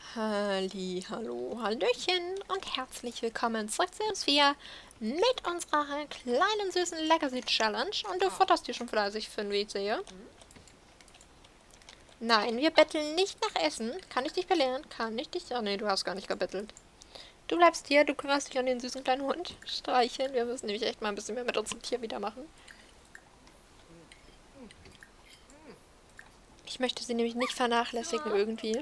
Hallo, Hallöchen und herzlich willkommen zurück zu uns 4 mit unserer kleinen süßen Legacy Challenge. Und du futterst die schon fleißig, Finn, wie ich sehe. Nein, wir betteln nicht nach Essen. Kann ich dich belehren? Kann ich dich... Oh nee, du hast gar nicht gebettelt. Du bleibst hier, du kümmerst dich um den süßen kleinen Hund. Streicheln. Wir müssen nämlich echt mal ein bisschen mehr mit unserem Tier wieder machen. Ich möchte sie nämlich nicht vernachlässigen irgendwie.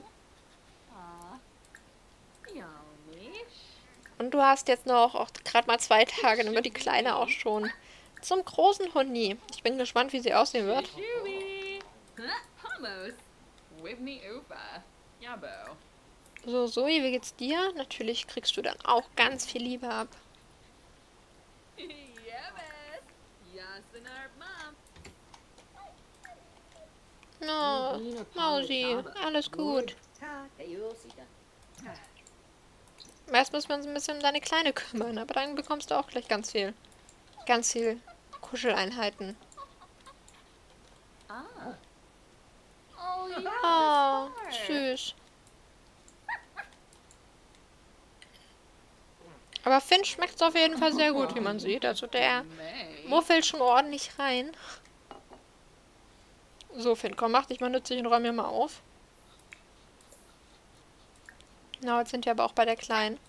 Und du hast jetzt noch auch gerade mal 2 Tage, dann wird die Kleine auch schon zum großen Hundi. Ich bin gespannt, wie sie aussehen wird. So, Zoe, wie geht's dir? Natürlich kriegst du dann auch ganz viel Liebe ab. No, Mausi, alles gut. Erst müssen wir uns ein bisschen um deine Kleine kümmern, aber dann bekommst du auch gleich ganz viel Kuscheleinheiten. Oh, süß. Aber Finn schmeckt es auf jeden Fall sehr gut, wie man sieht. Also der muffelt schon ordentlich rein. So, Finn, komm, mach dich mal nützlich und räum mir mal auf. Na, jetzt sind wir aber auch bei der Kleinen.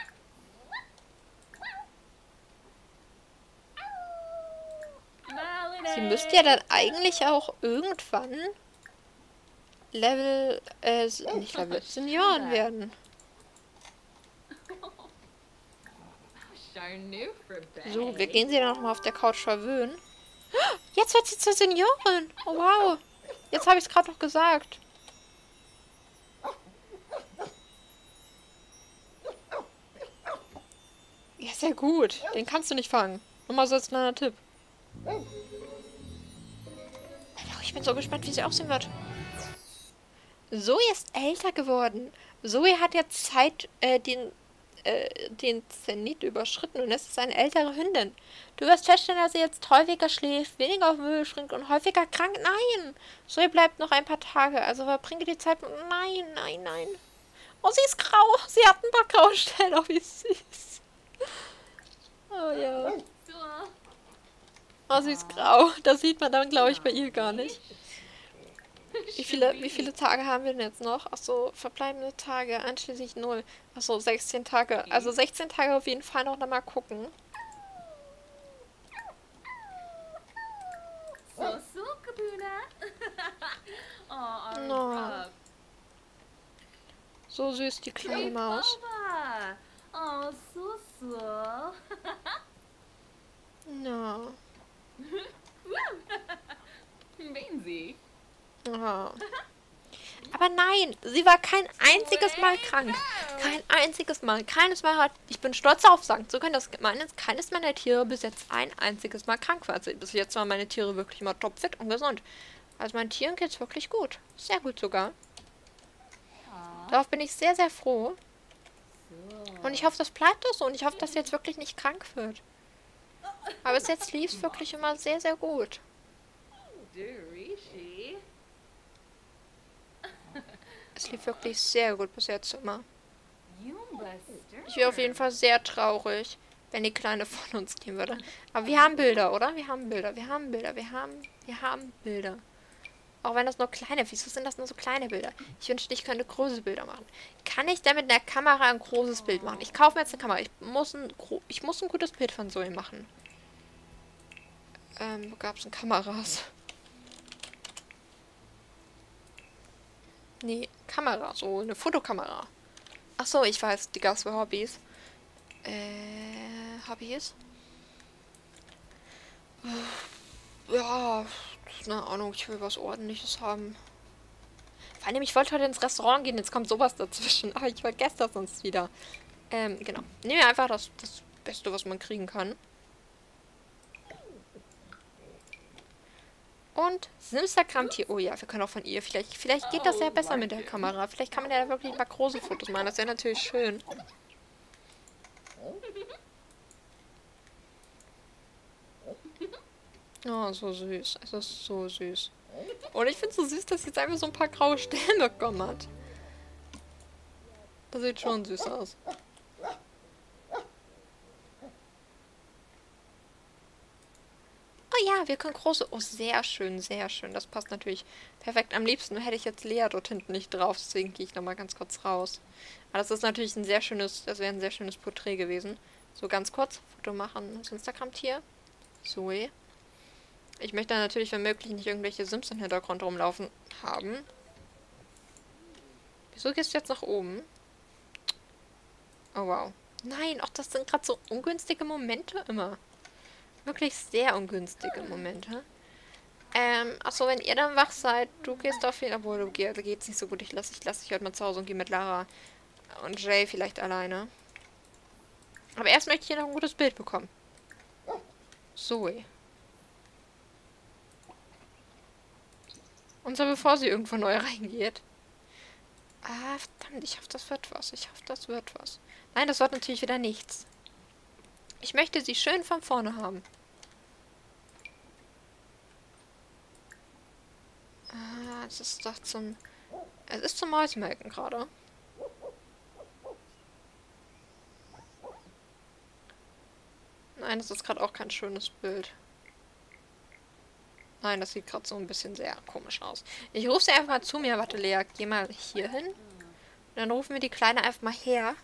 Sie müsste ja dann eigentlich auch irgendwann nicht Level, Senioren werden. So, wir gehen sie dann noch mal auf der Couch verwöhnen. Jetzt wird sie zur Seniorin. Oh, wow. Jetzt habe ich es gerade noch gesagt. Ja, sehr gut. Den kannst du nicht fangen. Nur mal so als kleiner Tipp. Ich bin so gespannt, wie sie aussehen wird. Zoe ist älter geworden. Zoe hat jetzt den Zenit überschritten und es ist eine ältere Hündin. Du wirst feststellen, dass sie jetzt häufiger schläft, weniger auf Müll schrinkt und häufiger krank. Nein! Zoe bleibt noch ein paar Tage, also verbringe die Zeit mit... Nein, nein, nein. Oh, sie ist grau. Sie hat ein paar graue Stellen. Oh, wie süß. Oh ja. Oh, sie ist grau. Das sieht man dann, glaube ich, bei ihr gar nicht. Wie viele Tage haben wir denn jetzt noch? Achso, verbleibende Tage, einschließlich 0. Achso, 16 Tage. Also 16 Tage auf jeden Fall noch mal gucken. No. So süß, die kleine Maus. No. Oh. Aber nein, sie war kein einziges Mal krank. Kein einziges Mal. Keines Mal hat... Ich bin stolz darauf sagen zu können, dass keines meiner Tiere bis jetzt ein einziges Mal krank war. Also bis jetzt waren meine Tiere wirklich immer topfit und gesund. Also meinen Tieren geht es wirklich gut. Sehr gut sogar. Darauf bin ich sehr, sehr froh. Und ich hoffe, das bleibt auch so. Und ich hoffe, dass sie jetzt wirklich nicht krank wird. Aber bis jetzt lief es wirklich immer sehr, sehr gut. Es lief wirklich sehr gut bis jetzt immer. Ich wäre auf jeden Fall sehr traurig, wenn die Kleine von uns gehen würde. Aber wir haben Bilder, oder? Wir haben Bilder, wir haben Bilder, wir haben Bilder. Auch wenn das nur kleine, wieso sind das nur so kleine Bilder? Ich wünschte, ich könnte große Bilder machen. Kann ich denn mit der Kamera ein großes Bild machen? Ich kaufe mir jetzt eine Kamera. Ich muss ein gutes Bild von Zoe machen. Wo gab es denn Kameras? Nee, Kamera, so eine Fotokamera. Ach so, ich weiß, die gab's für Hobbys. Hobbys? Ja, keine Ahnung, ich will was Ordentliches haben. Vor allem, ich wollte heute ins Restaurant gehen, jetzt kommt sowas dazwischen. Aber ich vergesse das sonst wieder. Genau. Nehmen wir einfach das Beste, was man kriegen kann. Und das Instagram-Tier. Oh ja, wir können auch von ihr. Vielleicht geht das ja besser mit der Kamera. Vielleicht kann man ja wirklich ein paar große Fotos machen. Das wäre natürlich schön. Oh, so süß. Es ist so süß. Und ich finde es so süß, dass sie jetzt einfach so ein paar graue Stellen bekommen hat. Das sieht schon süß aus. Oh ja, wir können große... Oh, sehr schön, sehr schön. Das passt natürlich perfekt. Am liebsten hätte ich jetzt Lea dort hinten nicht drauf, deswegen gehe ich nochmal ganz kurz raus. Aber das ist natürlich ein sehr schönes... Das wäre ein sehr schönes Porträt gewesen. So, ganz kurz. Foto machen. Das Instagram-Tier. Zoe. Ich möchte natürlich, wenn möglich, nicht irgendwelche Sims im Hintergrund rumlaufen haben. Wieso gehst du jetzt nach oben? Oh, wow. Nein, auch das sind gerade so ungünstige Momente immer. Wirklich sehr ungünstige Momente. Achso, wenn ihr dann wach seid, du gehst auf jeden Fall... Obwohl, geht's nicht so gut. Ich lasse dich heute mal zu Hause und gehe mit Lara und Jay vielleicht alleine. Aber erst möchte ich hier noch ein gutes Bild bekommen. Zoe. Und so bevor sie irgendwo neu reingeht. Ah, verdammt, ich hoffe, das wird was. Ich hoffe, das wird was. Nein, das wird natürlich wieder nichts. Ich möchte sie schön von vorne haben. Ah, es ist doch zum... Es ist zum Mäusemelken gerade. Nein, das ist gerade auch kein schönes Bild. Nein, das sieht gerade so ein bisschen sehr komisch aus. Ich rufe sie einfach mal zu mir. Warte, Lea, geh mal hier hin. Und dann rufen wir die Kleine einfach mal her.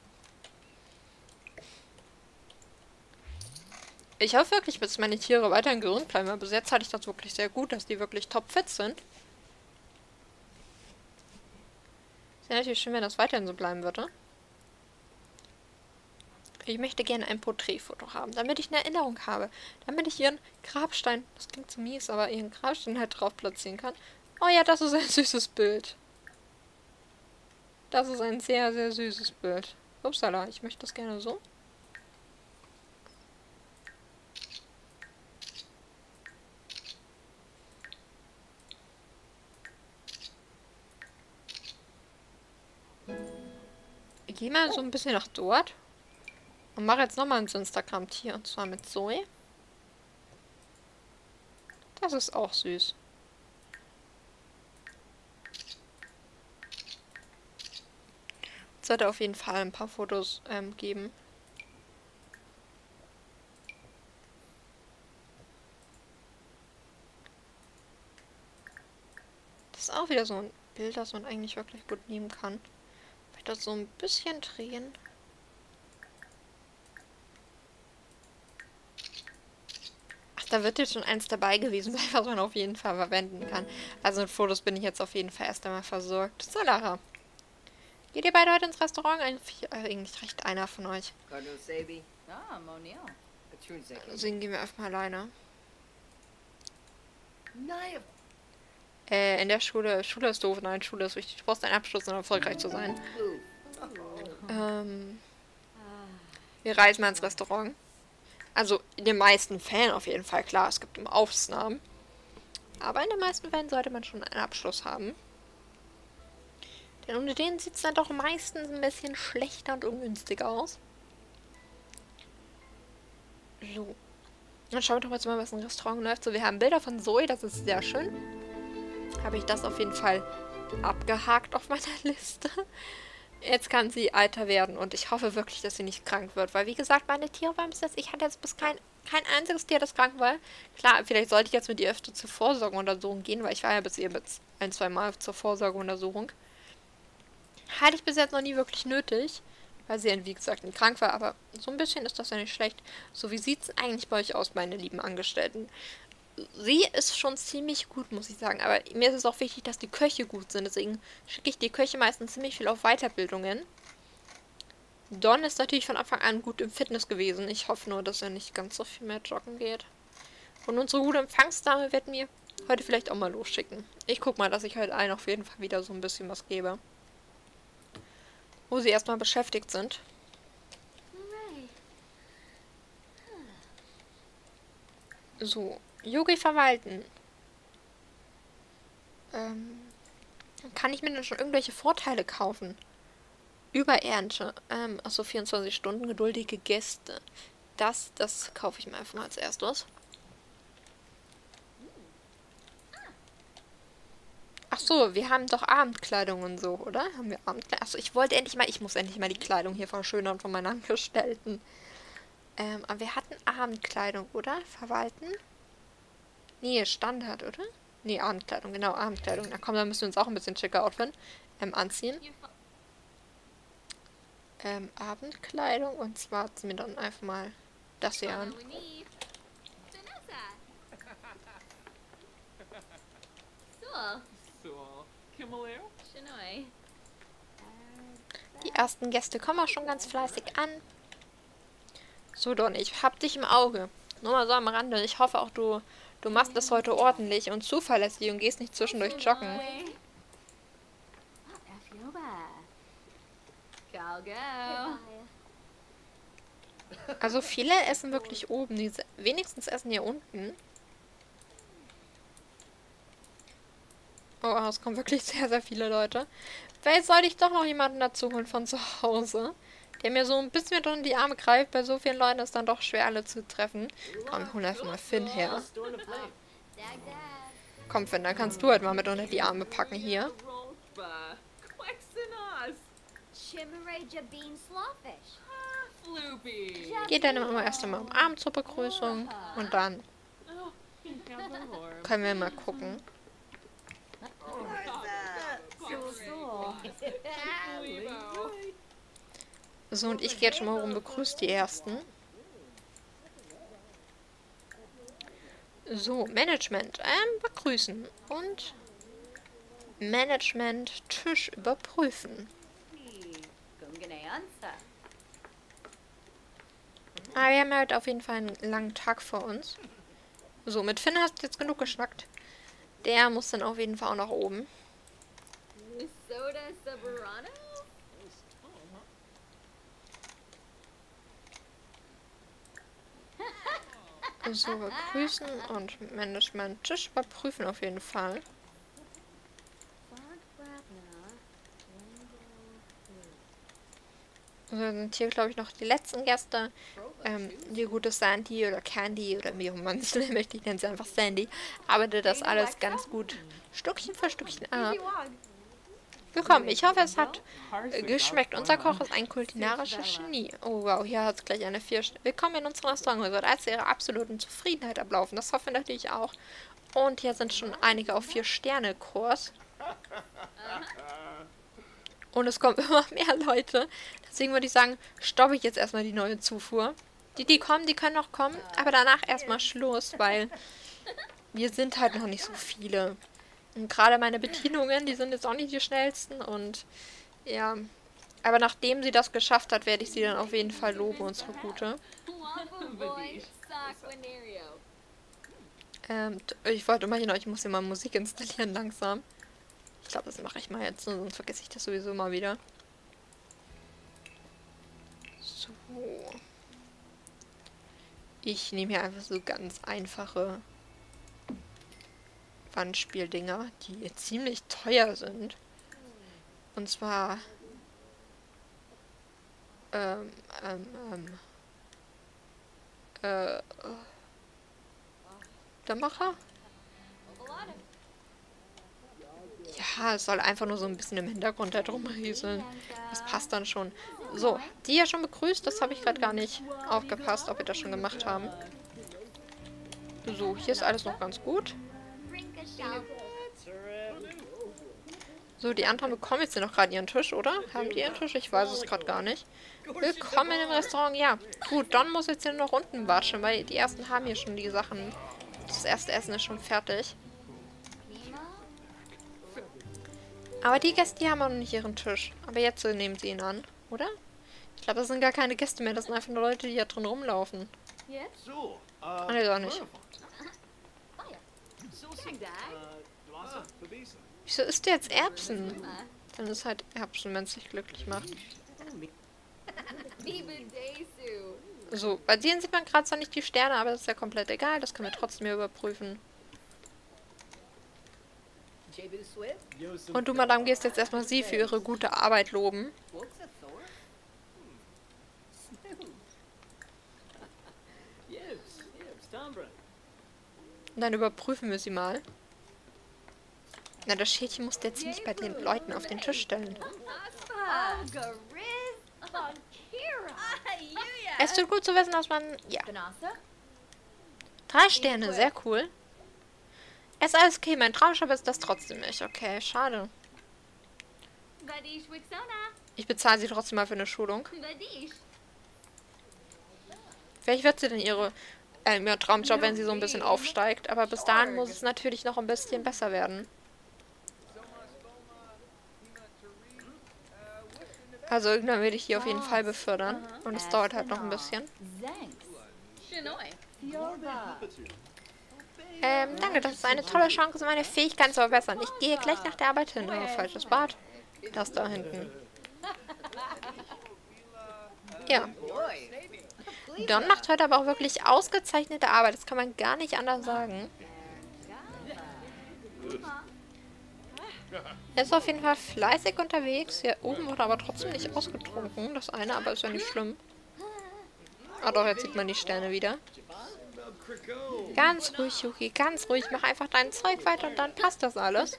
Ich hoffe wirklich, dass meine Tiere weiterhin gesund bleiben. Aber bis jetzt hatte ich das wirklich sehr gut, dass die wirklich topfit sind. Wäre natürlich schön, wenn das weiterhin so bleiben würde. Ich möchte gerne ein Porträtfoto haben, damit ich eine Erinnerung habe. Damit ich ihren Grabstein, das klingt so mies, aber ihren Grabstein halt drauf platzieren kann. Oh ja, das ist ein süßes Bild. Das ist ein sehr, sehr süßes Bild. Upsala, ich möchte das gerne so. Ich gehe mal so ein bisschen nach dort. Und mache jetzt nochmal ein Instagram-Tier. Und zwar mit Zoe. Das ist auch süß. Es sollte auf jeden Fall ein paar Fotos geben. Das ist auch wieder so ein Bild, das man eigentlich wirklich gut nehmen kann. Vielleicht das so ein bisschen drehen. Ach, da wird jetzt schon eins dabei gewesen, was man auf jeden Fall verwenden kann. Also mit Fotos bin ich jetzt auf jeden Fall erst einmal versorgt. So, Lara. Geht ihr beide heute ins Restaurant? Eigentlich reicht einer von euch. Deswegen gehen wir einfach mal alleine. In der Schule. Schule ist doof. Nein, Schule ist wichtig. Du brauchst einen Abschluss, um erfolgreich zu sein. Wir reisen mal ins Restaurant. Also in den meisten Fällen auf jeden Fall. Klar, es gibt immer Ausnahmen. Aber in den meisten Fällen sollte man schon einen Abschluss haben. Denn unter denen sieht es dann doch meistens ein bisschen schlechter und ungünstiger aus. So. Dann schauen wir doch jetzt mal, was im Restaurant läuft. So, wir haben Bilder von Zoe, das ist sehr schön. Habe ich das auf jeden Fall abgehakt auf meiner Liste. Jetzt kann sie älter werden und ich hoffe wirklich, dass sie nicht krank wird. Weil, wie gesagt, meine Tiere waren bis jetzt... Ich hatte jetzt bis kein einziges Tier, das krank war. Klar, vielleicht sollte ich jetzt mit ihr öfter zur Vorsorgeuntersuchung gehen, weil ich war ja bis eben jetzt 1-2 Mal zur Vorsorgeuntersuchung. Hatte ich bis jetzt noch nie wirklich nötig, weil sie, wie gesagt, nicht krank war, aber so ein bisschen ist das ja nicht schlecht. So, wie sieht es eigentlich bei euch aus, meine lieben Angestellten? Sie ist schon ziemlich gut, muss ich sagen, aber mir ist es auch wichtig, dass die Köche gut sind, deswegen schicke ich die Köche meistens ziemlich viel auf Weiterbildungen. Don ist natürlich von Anfang an gut im Fitness gewesen, ich hoffe nur, dass er nicht ganz so viel mehr joggen geht. Und unsere gute Empfangsdame wird mir heute vielleicht auch mal losschicken. Ich gucke mal, dass ich heute allen auf jeden Fall wieder so ein bisschen was gebe. Wo sie erstmal beschäftigt sind. So, Yogi verwalten. Kann ich mir denn schon irgendwelche Vorteile kaufen? Überernte. Achso, 24 Stunden, geduldige Gäste. Das kaufe ich mir einfach mal als erstes. Ach so, wir haben doch Abendkleidung und so, oder? Haben wir Abendkleidung? Achso, ich muss endlich mal die Kleidung hier verschönern von meinen Angestellten. Aber wir hatten Abendkleidung, oder? Verwalten? Nee, Standard, oder? Nee, Abendkleidung, genau, Abendkleidung. Na komm, dann müssen wir uns auch ein bisschen schicker outfitten. Anziehen. Abendkleidung und zwar ziehen wir dann einfach mal das hier an. Die ersten Gäste kommen auch schon ganz fleißig an. So, Don, ich hab dich im Auge. Nur mal so am Rande. Ich hoffe auch, du machst das heute ordentlich und zuverlässig und gehst nicht zwischendurch joggen. Also viele essen wirklich oben. Die wenigstens essen hier unten. Oh, es kommen wirklich sehr, sehr viele Leute. Vielleicht sollte ich doch noch jemanden dazu holen von zu Hause, der mir so ein bisschen mit unter die Arme greift. Bei so vielen Leuten ist es dann doch schwer, alle zu treffen. Komm, wir holen einfach mal Finn her. Komm, Finn, dann kannst du halt mal mit unter die Arme packen hier. Geht deine Mama erst einmal umarmen zur Begrüßung und dann können wir mal gucken. So, und ich gehe jetzt schon mal rum, begrüße die Ersten. So, Management, begrüßen und Management Tisch überprüfen. Aber wir haben ja heute auf jeden Fall einen langen Tag vor uns. So, mit Finn hast du jetzt genug geschnackt. Der muss dann auf jeden Fall auch nach oben. So, begrüßen und Management Tisch überprüfen auf jeden Fall. So, sind hier, glaube ich, noch die letzten Gäste. Die gute Sandy oder Candy oder wie auch man es nennen möchte, ich nenne sie einfach Sandy, arbeitet das alles ganz gut Stückchen für Stückchen ab. Willkommen, ich hoffe, es hat geschmeckt. Unser Koch ist ein kulinarisches Genie. Oh wow, hier hat es gleich eine 4 Sterne. Willkommen in unserem Restaurant. Ihr sollt als ihrer absoluten Zufriedenheit ablaufen. Das hoffen wir natürlich auch. Und hier sind schon einige auf 4-Sterne-Kurs. Und es kommen immer mehr Leute. Deswegen würde ich sagen, stoppe ich jetzt erstmal die neue Zufuhr. Die kommen, die können noch kommen. Aber danach erstmal Schluss, weil wir sind halt noch nicht so viele. Und gerade meine Bedienungen, die sind jetzt auch nicht die schnellsten. Und ja, aber nachdem sie das geschafft hat, werde ich sie dann auf jeden Fall loben, unsere Gute. Ich wollte immerhin, ich muss hier mal Musik installieren langsam. Ich glaube, das mache ich mal jetzt, sonst vergesse ich das sowieso mal wieder. So. Ich nehme hier einfach so ganz einfache Wandspieldinger, die ziemlich teuer sind. Und zwar der Macher? Ja, es soll einfach nur so ein bisschen im Hintergrund da drum rieseln. Das passt dann schon. So, die ja schon begrüßt, das habe ich gerade gar nicht aufgepasst, ob wir das schon gemacht haben. So, hier ist alles noch ganz gut. So, die anderen bekommen jetzt noch gerade ihren Tisch, oder? Haben die ihren Tisch? Ich weiß es gerade gar nicht. Willkommen im Restaurant, ja. Gut, Don muss jetzt hier noch unten watschen, weil die ersten haben hier schon die Sachen. Das erste Essen ist schon fertig. Aber die Gäste, die haben auch noch nicht ihren Tisch. Aber jetzt nehmen sie ihn an, oder? Ich glaube, das sind gar keine Gäste mehr. Das sind einfach nur Leute, die hier drin rumlaufen. Ah, ne, doch nicht. Wieso isst du jetzt Erbsen? Dann ist halt Erbsen, wenn es dich glücklich macht. So, bei denen sieht man gerade zwar nicht die Sterne, aber das ist ja komplett egal. Das können wir trotzdem hier überprüfen. Und du, Madame, gehst jetzt erstmal sie für ihre gute Arbeit loben. Und dann überprüfen wir sie mal. Na, das Schälchen musste jetzt nicht bei den Leuten auf den Tisch stellen. Es tut gut zu wissen, dass man... Ja. 3 Sterne, sehr cool. Es ist alles okay, mein Traumjob ist das trotzdem nicht. Okay, schade. Ich bezahle sie trotzdem mal für eine Schulung. Vielleicht wird sie denn ihr Traumjob, wenn sie so ein bisschen aufsteigt. Aber bis dahin muss es natürlich noch ein bisschen besser werden. Also irgendwann werde ich hier auf jeden Fall befördern. Und es dauert halt noch ein bisschen. Danke, das ist eine tolle Chance, meine Fähigkeiten zu verbessern. Ich gehe gleich nach der Arbeit hin. Oh, falsches Bad. Das da hinten. Ja. Don macht heute aber auch wirklich ausgezeichnete Arbeit. Das kann man gar nicht anders sagen. Er ist auf jeden Fall fleißig unterwegs. Hier oben wurde aber trotzdem nicht ausgetrunken. Das eine, aber ist ja nicht schlimm. Ah doch, jetzt sieht man die Sterne wieder. Ganz ruhig, Yuki, ganz ruhig. Mach einfach dein Zeug weiter und dann passt das alles.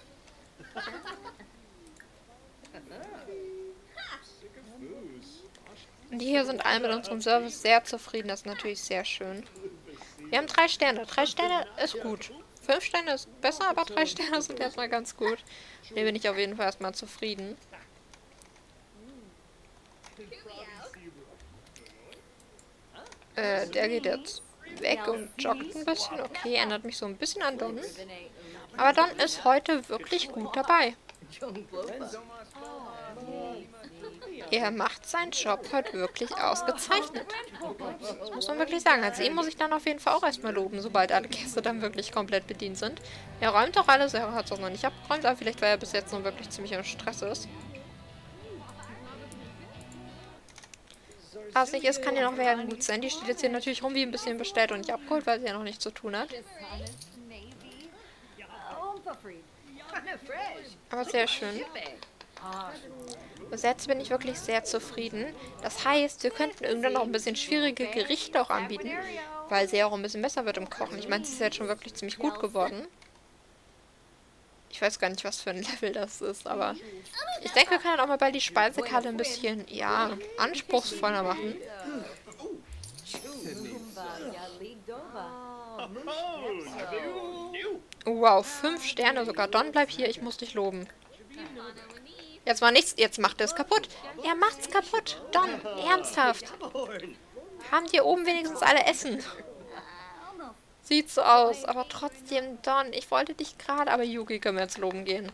Und die hier sind alle mit unserem Service sehr zufrieden. Das ist natürlich sehr schön. Wir haben 3 Sterne. 3 Sterne ist gut. 5 Sterne ist besser, aber 3 Sterne sind erstmal ganz gut. Hier bin ich auf jeden Fall erstmal zufrieden. Der geht jetzt weg und joggt ein bisschen. Okay, erinnert mich so ein bisschen an Don. Aber Don ist heute wirklich gut dabei. Er macht seinen Job heute wirklich ausgezeichnet. Das muss man wirklich sagen. Also ihn muss ich dann auf jeden Fall auch erstmal loben, sobald alle Gäste dann wirklich komplett bedient sind. Er räumt doch alles, er hat es auch noch nicht abgeräumt, aber vielleicht, weil er bis jetzt noch wirklich ziemlich im Stress ist. Was nicht ist, kann ja noch werden. Gut, Sandy steht jetzt hier natürlich rum wie ein bisschen bestellt und nicht abgeholt, weil sie ja noch nichts zu tun hat. Aber sehr schön. Bis jetzt bin ich wirklich sehr zufrieden. Das heißt, wir könnten irgendwann noch ein bisschen schwierige Gerichte auch anbieten, weil sie ja auch ein bisschen besser wird im Kochen. Ich meine, sie ist jetzt schon wirklich ziemlich gut geworden. Ich weiß gar nicht, was für ein Level das ist, aber ich denke, wir können auch mal bald die Speisekarte ein bisschen, ja, anspruchsvoller machen. Wow, 5 Sterne sogar. Don, bleib hier, ich muss dich loben. Jetzt war nichts, jetzt macht er es kaputt. Er macht's kaputt. Don, ernsthaft. Haben die oben wenigstens alle Essen? Sieht so aus, aber trotzdem, Don, ich wollte dich gerade, aber Yuki, können wir jetzt loben gehen.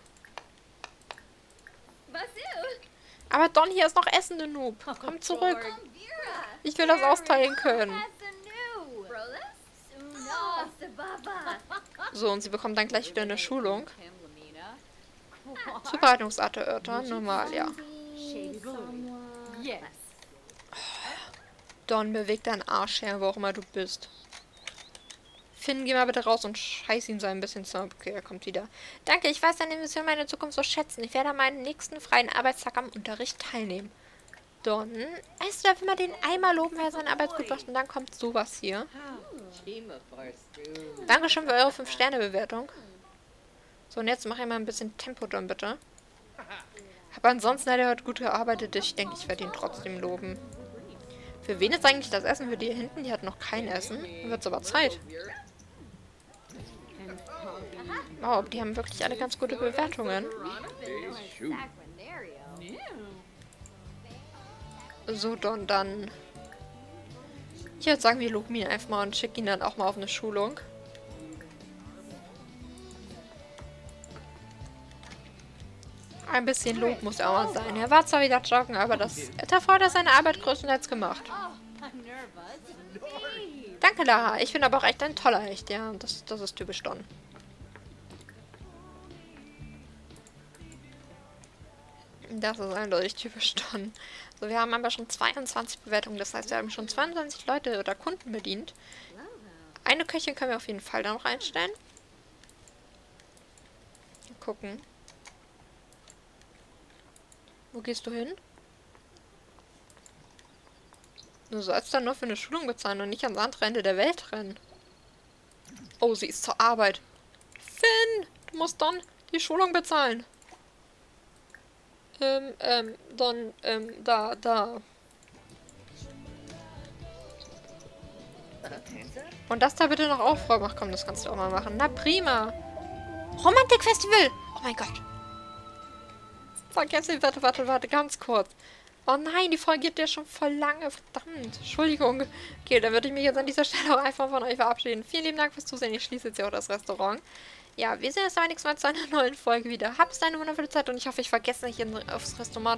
Aber Don, hier ist noch Essen, du Noob. Komm zurück. Ich will das austeilen können. So, und sie bekommt dann gleich wieder eine Schulung. Zubereitungsart erörtern, normal, ja. Don, beweg deinen Arsch her, wo auch immer du bist. Finn, geh mal bitte raus und scheiß ihn so ein bisschen zu. Okay, er kommt wieder. Danke, ich weiß deine Mission meine Zukunft so schätzen. Ich werde an meinem nächsten freien Arbeitstag am Unterricht teilnehmen. Don, weißt du, darf immer den einmal loben, wer seine Arbeit gut macht und dann kommt sowas hier. Dankeschön für eure 5-Sterne-Bewertung. So, und jetzt mache ich mal ein bisschen Tempo, Don, bitte. Aber ansonsten hat er heute gut gearbeitet. Ich denke, ich werde ihn trotzdem loben. Für wen ist eigentlich das Essen? Für die hier hinten? Die hat noch kein Essen. Dann wird es aber Zeit. Wow, die haben wirklich alle ganz gute Bewertungen. So, Don, dann... Ich würde sagen, wir loben ihn einfach mal und schicken ihn dann auch mal auf eine Schulung. Ein bisschen Lob muss auch mal sein. Er war zwar wieder joggen, aber davor hat er seine Arbeit größtenteils gemacht. Danke, Lara. Ich bin aber auch echt ein toller Hecht, ja. Das ist typisch Don. Das ist eindeutig typisch Don. So, wir haben aber schon 22 Bewertungen. Das heißt, wir haben schon 22 Leute oder Kunden bedient. Eine Köchin können wir auf jeden Fall da noch einstellen. Mal gucken. Wo gehst du hin? Du sollst dann nur für eine Schulung bezahlen und nicht ans andere Ende der Welt rennen. Oh, sie ist zur Arbeit. Finn! Du musst Don Die Schulung bezahlen. Da. Und das da bitte noch aufräumen. Ach komm, das kannst du auch mal machen. Na prima. Romantikfestival. Oh mein Gott. Vergessen, warte, ganz kurz. Oh nein, die Folge geht ja schon voll lange. Verdammt. Entschuldigung. Okay, dann würde ich mich jetzt an dieser Stelle auch einfach von euch verabschieden. Vielen lieben Dank fürs Zusehen. Ich schließe jetzt ja auch das Restaurant. Ja, wir sehen uns beim nächsten Mal zu einer neuen Folge wieder. Habt eine wundervolle Zeit und ich hoffe, ich vergesse nicht aufs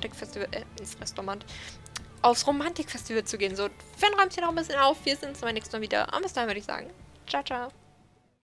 aufs Romantikfestival zu gehen. So, Finn räumt hier noch ein bisschen auf. Wir sehen uns beim nächsten Mal wieder. Und bis dahin würde ich sagen, ciao, ciao.